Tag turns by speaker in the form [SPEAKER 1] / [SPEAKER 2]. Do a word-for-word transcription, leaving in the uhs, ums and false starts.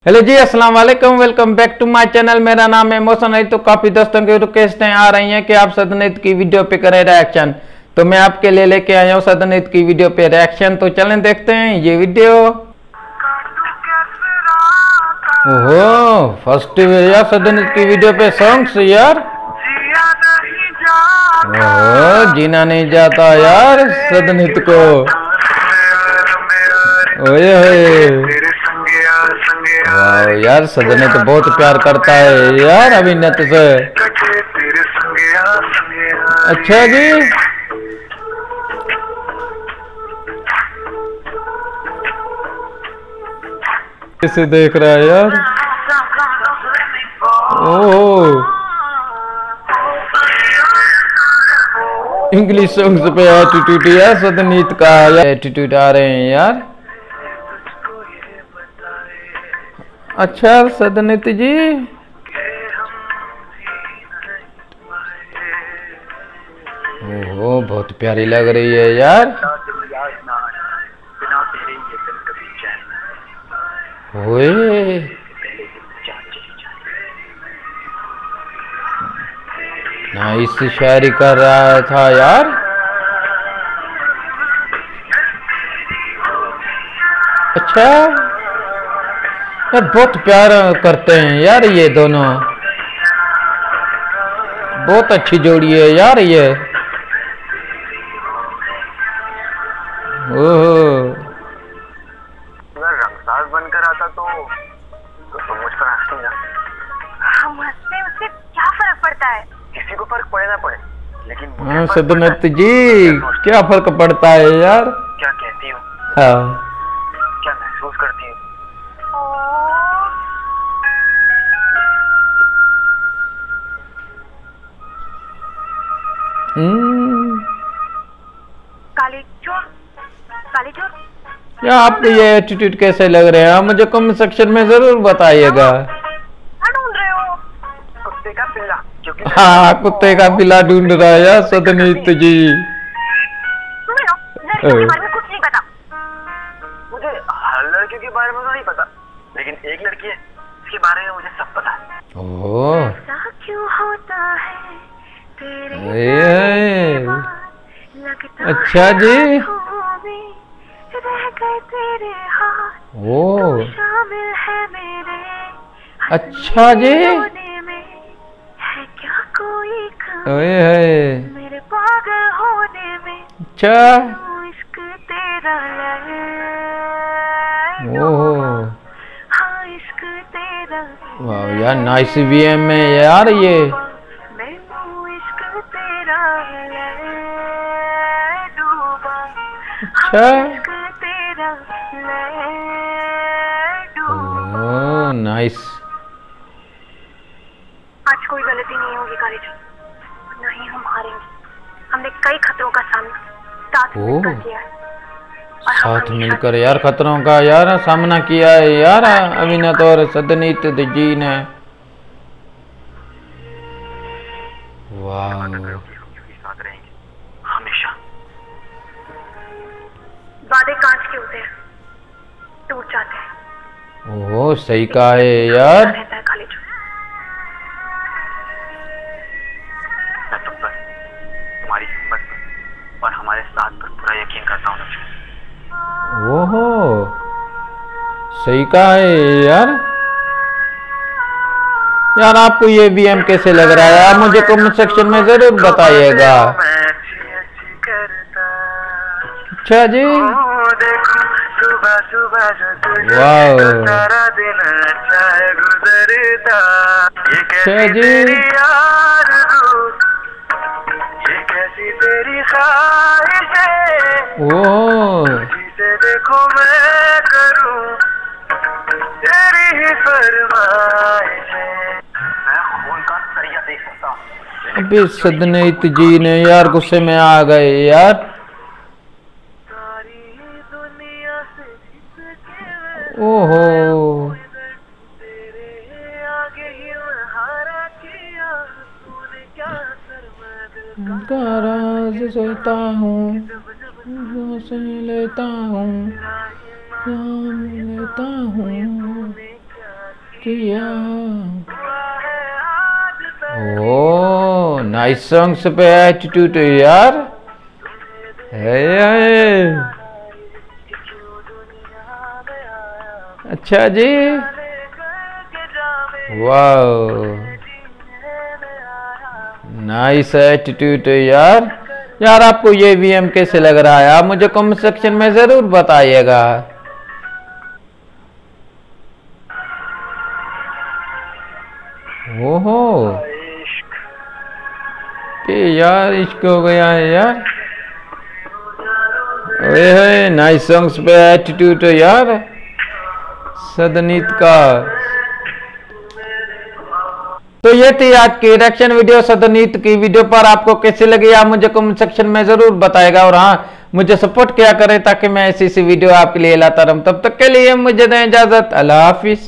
[SPEAKER 1] Hello जी, अस्सलाम वालेकुम। Welcome back to my channel. मेरा नाम है मोहसन अली। तो काफी दोस्तों की रिक्वेस्टें आ रही हैं कि आप सदनीत की वीडियो पे करें रिएक्शन, तो मैं आपके लिए लेके आया हूँ सदनीत की वीडियो पे रिएक्शन। तो चलें देखते हैं ये वीडियो। ओहो, फर्स्ट यार सदनीत की वीडियो पे सॉन्ग्स यार। ओहो, जीना नहीं जाता यार सदनीत को। ओए होए, वाह यार सदनीत तो बहुत प्यार करता है यार अभिनीत से। अच्छा जी, किसे देख रहा है यार। ओह, इंग्लिश सॉन्ग्स पे एटीट्यूड यार सदनीत का एटीट्यूड आ रहे हैं यार। अच्छा सदनीत जी, ओहो बहुत प्यारी लग रही है यार। ओए नाइस शायरी कर रहा था यार। अच्छा यार, बहुत प्यार करते हैं यार ये दोनों, बहुत अच्छी जोड़ी है यार ये। ओहो,
[SPEAKER 2] अगर रंगसाज बनकर आता तो तो, तो मुझ पर हंसती ना।
[SPEAKER 3] हम हंसने उससे क्या फर्क पड़ता है?
[SPEAKER 2] किसी को फर्क पड़े ना पड़े, लेकिन
[SPEAKER 1] हाँ सदनीत जी, क्या फर्क पड़ता है यार।
[SPEAKER 2] क्या कहती हूँ,
[SPEAKER 1] हाँ
[SPEAKER 2] क्या महसूस करती हूँ।
[SPEAKER 1] हम्म,
[SPEAKER 3] काली चोर, काली चोर।
[SPEAKER 1] या आपको ये एटीट्यूड कैसे लग रहे हैं, मुझे कमेंट सेक्शन में जरूर बताइएगा।
[SPEAKER 3] क्या ढूंढ रहे हो?
[SPEAKER 2] कुत्ते का पिल्ला, क्योंकि
[SPEAKER 1] हाँ कुत्ते का पिल्ला ढूंढ रहा है यार सदनीत जी।
[SPEAKER 3] सुनो, लड़कियों के बारे में कुछ नहीं पता।
[SPEAKER 2] मुझे हर लड़के के बारे में तो नहीं पता, लेकिन एक लड़की है इसके बारे में मुझे सब पता है।
[SPEAKER 1] ओह
[SPEAKER 3] ऐसा क्यों होता है तेरे
[SPEAKER 1] ए,
[SPEAKER 3] लगता
[SPEAKER 1] अच्छा जी,
[SPEAKER 3] रह गए तेरे हाथ,
[SPEAKER 1] ओ
[SPEAKER 3] शामिल है मेरे
[SPEAKER 1] अच्छा जी,
[SPEAKER 3] होने में, है क्या कोई कमी
[SPEAKER 1] ओए है,
[SPEAKER 3] मेरे पागल होने में?
[SPEAKER 1] अच्छा,
[SPEAKER 3] इश्क तेरा है,
[SPEAKER 1] ओह
[SPEAKER 3] हाँ इश्क तेरा
[SPEAKER 1] वाह यार, नाइस वीएम में यार ये।
[SPEAKER 3] इश्क तेरा है डूबा,
[SPEAKER 1] अच्छा,
[SPEAKER 3] इश्क तेरा है डूबा।
[SPEAKER 1] Oh nice.
[SPEAKER 3] आज कोई गलती नहीं होगी कॉलेज, नहीं हम हारेंगे। हमने कई खतरों का सामना साथ मिलकर किया है,
[SPEAKER 1] साथ मिलकर यार खतरों का यार सामना किया है यार अभिनीत और सदनीत जी ने। वाह
[SPEAKER 2] साथ रहेंगे हमेशा।
[SPEAKER 3] वादे कांच के होते हैं, टूट जाते हैं।
[SPEAKER 1] ओह सही कहा है यार।
[SPEAKER 3] रहता है कॉलेज।
[SPEAKER 2] मैं तुम पर, तुम्हारी हिम्मत पर और हमारे साथ पर पूरा यकीन करता हूँ।
[SPEAKER 1] ओहो सही कहा है यार। यार आपको ये वीएम कैसे लग रहा है, आप मुझे कमेंट सेक्शन में जरूर बताइएगा। अच्छा जी,
[SPEAKER 2] सुबह सुबह
[SPEAKER 1] वाह
[SPEAKER 2] सारा दिन अच्छा है गुजरता, ये
[SPEAKER 1] अच्छा
[SPEAKER 2] कैसी
[SPEAKER 1] जी,
[SPEAKER 2] तेरी आरज़ू, ये कैसी तेरी ख्वाहिश है,
[SPEAKER 1] ओह
[SPEAKER 2] जिसे देखो मैं करूं तेरी ही फरमाइश है। मैं खून का सरिया देख सकता हूं।
[SPEAKER 1] अबे सदनीत जी ने यार गुस्से में आ गए यार। ओहो राज सोता हूँ, लेता हूँ, लेता हूँ। किया। ओ नाइस सॉन्ग्स पे एटीट्यूड यार। है, है। अच्छा जी, वाह नाइस एटीट्यूड यार। यार आपको ये वीएम कैसे लग रहा है, आप मुझे कमेंट सेक्शन में जरूर बताइएगा। ओहो ये यार इश्क हो गया है यार। ओए नाइस सॉन्ग्स पे एटीट्यूड यार सदनीत का। तो ये थी आज की रिएक्शन वीडियो सदनीत की वीडियो पर। आपको कैसी लगी आप मुझे कमेंट सेक्शन में जरूर बताएगा। और हाँ मुझे सपोर्ट किया करें ताकि मैं ऐसी सी वीडियो आपके लिए लाता रहूं। तब तक के लिए मुझे दें इजाजत। अल्लाह हाफिज।